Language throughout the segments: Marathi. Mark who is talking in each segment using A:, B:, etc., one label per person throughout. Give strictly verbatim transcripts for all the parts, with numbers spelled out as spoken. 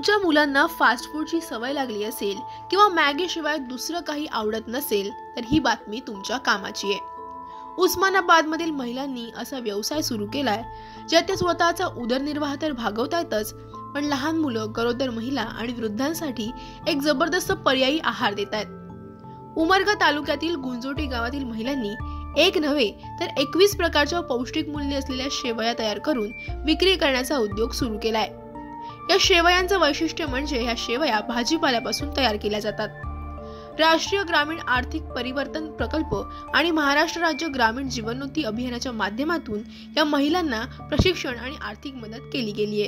A: तुमच्या मुलांना फास्ट फूडची सवय लागली असेल किंवा मॅगी शिवाय दुसरं काही आवडत नसेल तर ही बातमी तुमच्या कामाची आहे। उस्मानाबादमधील महिलांनी असा व्यवसाय सुरू केलाय ज्यात ते स्वतःचा उदरनिर्वाह तर भागवतायतच, पण लहान मुलं, गरोदर महिला आणि वृद्धांसाठी एक जबरदस्त पर्यायी आहार देत आहेत। उमरगा तालुक्यातील गुंजोटी गावातील महिलांनी एक नव्हे तर एकवीस प्रकारच्या पौष्टिक मूल्य असलेल्या शेवया तयार करून विक्री करण्याचा उद्योग सुरू केलाय। या शेवयांचं वैशिष्ट्य म्हणजे या शेवया भाजीपाल्यापासून तयार केल्या जातात। राष्ट्रीय ग्रामीण आर्थिक परिवर्तन प्रकल्प आणि महाराष्ट्र राज्य ग्रामीण जीवनोन्नती अभियानाच्या माध्यमातून या महिलांना प्रशिक्षण आणि आर्थिक मदत केली गेली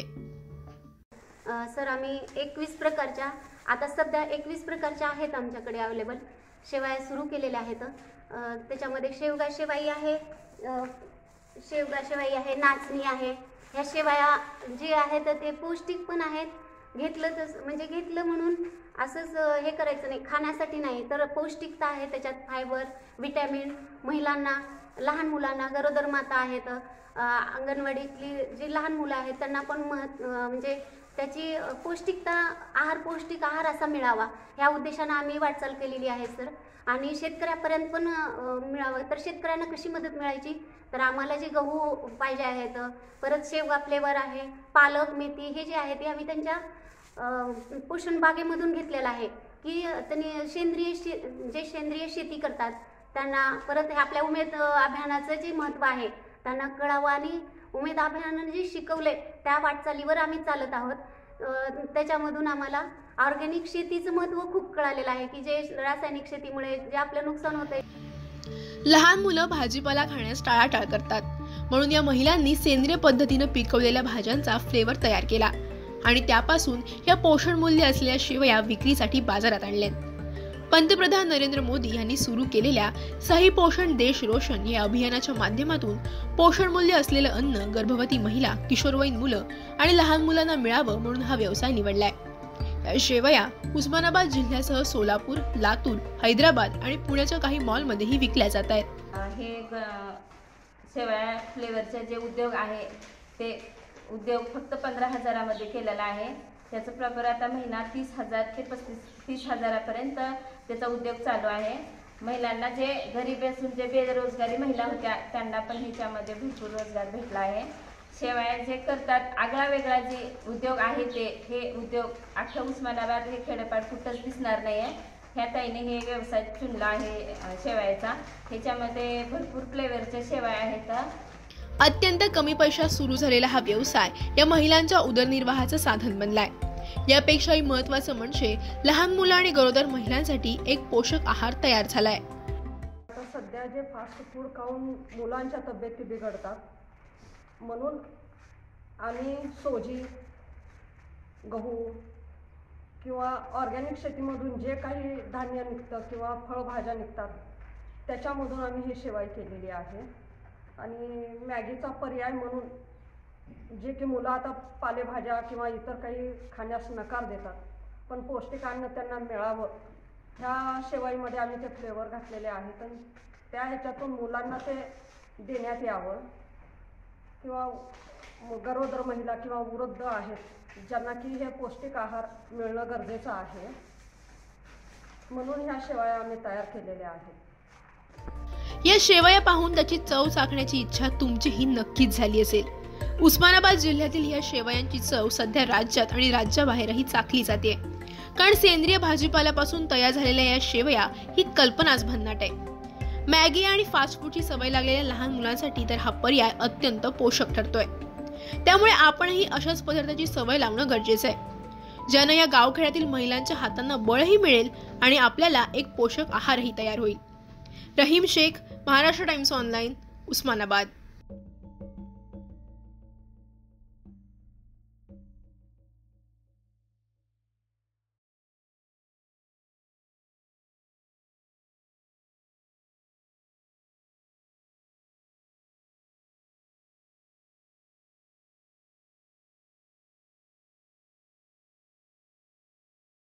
A: आहे।
B: सर, आम्ही एकवीस प्रकारच्या आता सध्या एकवीस प्रकारच्या आहेत आमच्याकडे अवेलेबल शेवया सुरू केलेल्या आहेत। त्याच्यामध्ये शेवगा शेवाई आहे, शेवगा शेवाई आहे, नाचणी आहे। ह्या शेवया जे आहेत ते पौष्टिक पण आहेत। घेतलं तर म्हणजे घेतलं म्हणून असंच हे करायचं नाही, खाण्यासाठी नाही तर पौष्टिकता आहे त्याच्यात, फायबर, विटॅमिन, महिलांना, लहान मुलांना, गरोदर माता आहेत, अंगणवाडीतली जी लहान मुलं आहेत त्यांना पण महत् म्हणजे त्याची पौष्टिकता आहार पौष्टिक आहार असा मिळावा ह्या उद्देशाने आम्ही वाटचाल केलेली आहे सर। आणि शेतकऱ्यापर्यंत पण मिळावं तर शेतकऱ्यांना कशी मदत मिळायची तर आम्हाला जे गहू पाहिजे आहेत, परत शेवगा फ्लेवर आहे, पालक, मेथी हे जे आहे ते आम्ही त्यांच्या पोषण बागेमधून घेतलेलं आहे की त्यांनी सेंद्रिय शे जे सेंद्रिय शेती करतात त्यांना परत आपल्या उमेद अभियानाचं जे महत्त्व आहे त्यांना कळावं आणि उमेद अभियानाने जे शिकवले त्या वाटचालीवर आम्ही चालत आहोत। त्याच्यामधून आम्हाला ऑर्गॅनिक शेतीचं महत्त्व खूप कळालेलं आहे की जे रासायनिक शेतीमुळे जे आपलं नुकसान होतंय।
A: लहान मुलं भाजीपाला खाण्यास टाळाटाळ करतात, म्हणून या महिलांनी सेंद्रिय पद्धतीने पिकवलेल्या भाज्यांचा फ्लेवर तयार केला आणि त्यापासून या पोषण मूल्य असलेल्या शेवया विक्रीसाठी बाजारात आणल्यात। पंतप्रधान नरेंद्र मोदी यांनी सुरू केलेल्या सही पोषण देश रोशन या अभियानाच्या माध्यमातून पोषण मूल्य असलेलं अन्न गर्भवती महिला, किशोरवयीन मुलं आणि लहान मुलांना मिळावं म्हणून हा व्यवसाय निवडलाय। या शेवया उस्मानाबाद जिल्ह्यासह सोलापूर, लातूर, हैदराबाद आणि पुण्याच्या काही मॉलमध्येही विकल्या जात आहेत।
C: हे शेवया फ्लेवरचे जे उद्योग आहे ते उद्योग फक्त पंधरा हजारामध्ये केलेला आहे। त्याचं प्रभार आता महिना तीस हजार ते पस्तीस तीस हजारापर्यंत त्याचा उद्योग चालू आहे। महिलांना जे घरी बसून जे बेरोजगारी महिला होत्या त्यांना पण ह्याच्यामध्ये भरपूर रोजगार भेटला आहे। शेवया जे करतात आगळा वेगळा जे उद्योग आहे ते हे उद्योग अख्ख्या उस्मानाबाद हे खेडेपाड कुठंच दिसणार नाही आहे। ह्या ताईने हे व्यवसाय चुनला आहे शेवयाचा। ह्याच्यामध्ये भरपूर फ्लेवरच्या शेवया आहेत।
A: अत्यंत कमी पैशात सुरू झालेला हा व्यवसाय या महिलांच्या उदरनिर्वाहाचं साधन बनलाय। यापेक्षाही महत्त्वाचं म्हणजे लहान मुलं आणि गरोदर महिलांसाठी एक पोषक आहार तयार झालाय।
D: आता सध्या जे फास्ट फूड खाऊन मुलांच्या तब्येती बिघडतात म्हणून आम्ही सोजी, गहू किंवा ऑर्गॅनिक शेतीमधून जे काही धान्य निघतं किंवा फळभाज्या निघतात त्याच्यामधून आम्ही ही शेवया केलेली आहे। आणि मॅगीचा पर्याय म्हणून जे की मुलं आता पालेभाज्या किंवा इतर काही खाण्यास नकार देतात पण पौष्टिक अन्न त्यांना मिळावं ह्या शेवयामध्ये आम्ही ते फ्लेवर घातलेले आहेत आणि त्या ह्याच्यातून मुलांना ते देण्यात यावं किंवा गरोदर महिला किंवा वृद्ध आहेत ज्यांना की हे पौष्टिक आहार मिळणं गरजेचं आहे म्हणून ह्या शेवया आम्ही तयार केलेल्या आहेत।
A: या शेवया पाहून त्याची चव चाखण्याची इच्छा तुमचीही नक्कीच झाली असेल। उस्मानाबाद जिल्ह्यातील या शेवयांची चव सध्या राज्यात आणि राज्याबाहेरही चाखली जाते, कारण सेंद्रिय भाजीपाल्यापासून तयार झालेल्या या शेवया ही कल्पनाच भन्नाट आहे। मॅगी आणि फास्ट फूडची सवय लागलेल्या लहान मुलांसाठी तर हा पर्याय अत्यंत पोषक ठरतोय। त्यामुळे आपणही अशाच पदार्थाची सवय लावणं गरजेचं आहे, ज्यानं या गावखेड्यातील महिलांच्या हातांना बळही मिळेल आणि आपल्याला एक पोषक आहारही तयार होईल। Rahim Shaikh, Maharashtra Times online, Osmanabad.